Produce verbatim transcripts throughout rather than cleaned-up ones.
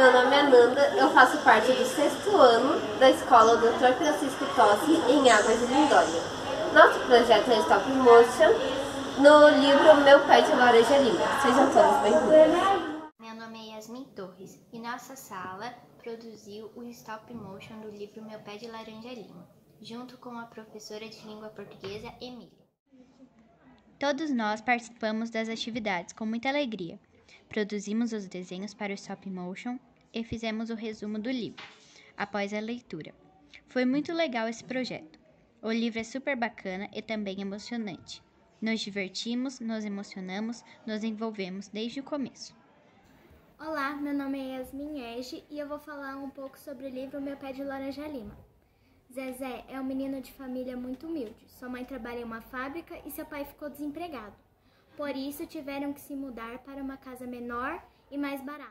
meu nome é Nanda, eu faço parte do sexto ano da escola doutor Francisco Tossi, em Águas de Lindóia. Nosso projeto é Stop Motion no livro Meu Pé de Laranja Lima. Sejam todos bem-vindos. Meu nome é Yasmin Torres e nossa sala produziu o Stop Motion do livro Meu Pé de Laranja Lima, junto com a professora de língua portuguesa, Emília. Todos nós participamos das atividades com muita alegria. Produzimos os desenhos para o Stop Motion e fizemos o resumo do livro, após a leitura. Foi muito legal esse projeto. O livro é super bacana e também emocionante. Nos divertimos, nos emocionamos, nos envolvemos desde o começo. Olá, meu nome é Yasmin Ege e eu vou falar um pouco sobre o livro Meu Pé de Laranja Lima. Zezé é um menino de família muito humilde. Sua mãe trabalha em uma fábrica e seu pai ficou desempregado. Por isso, tiveram que se mudar para uma casa menor e mais barata.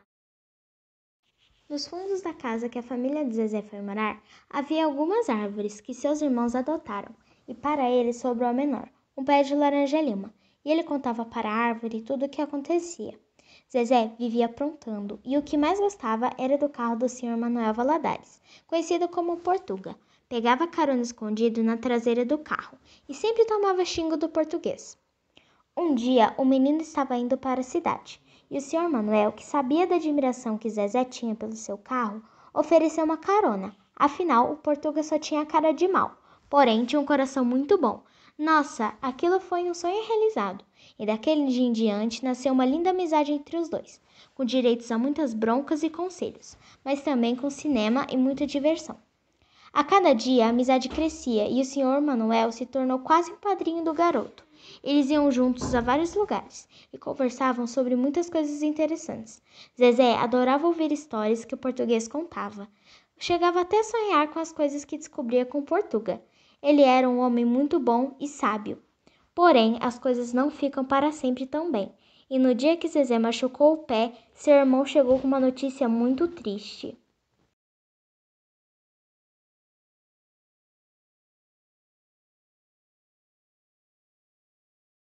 Nos fundos da casa que a família de Zezé foi morar, havia algumas árvores que seus irmãos adotaram, e para ele sobrou a menor, um pé de laranja lima, e ele contava para a árvore tudo o que acontecia. Zezé vivia aprontando, e o que mais gostava era do carro do senhor Manuel Valadares, conhecido como Portuga. Pegava carona escondido na traseira do carro, e sempre tomava xingo do português. Um dia, o menino estava indo para a cidade, e o senhor Manuel, que sabia da admiração que Zezé tinha pelo seu carro, ofereceu uma carona. Afinal, o Portuga só tinha cara de mal, porém tinha um coração muito bom. Nossa, aquilo foi um sonho realizado, e daquele dia em diante nasceu uma linda amizade entre os dois, com direitos a muitas broncas e conselhos, mas também com cinema e muita diversão. A cada dia a amizade crescia e o senhor Manuel se tornou quase um padrinho do garoto. Eles iam juntos a vários lugares e conversavam sobre muitas coisas interessantes. Zezé adorava ouvir histórias que o português contava. Chegava até a sonhar com as coisas que descobria com Portuga. Ele era um homem muito bom e sábio. Porém, as coisas não ficam para sempre tão bem. E no dia que Zezé machucou o pé, seu irmão chegou com uma notícia muito triste.